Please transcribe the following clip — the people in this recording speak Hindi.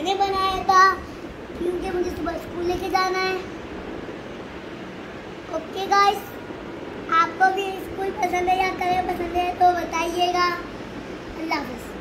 मैंने बनाया था क्योंकि मुझे सुबह स्कूल लेके जाना है। ओके गाइस, आपको भी स्कूल पसंद है या कलर पसंद है तो बताइएगा। अल्लाह हाफ़िज़।